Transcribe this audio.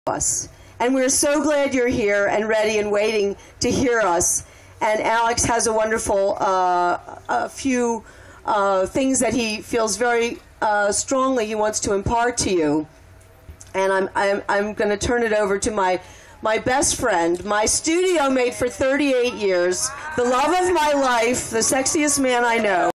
us. And we're so glad you're here and ready and waiting to hear us. And Alex has a wonderful few things that he feels very strongly he wants to impart to you. And I'm going to turn it over to my best friend, my studio mate for 38 years, the love of my life, the sexiest man I know.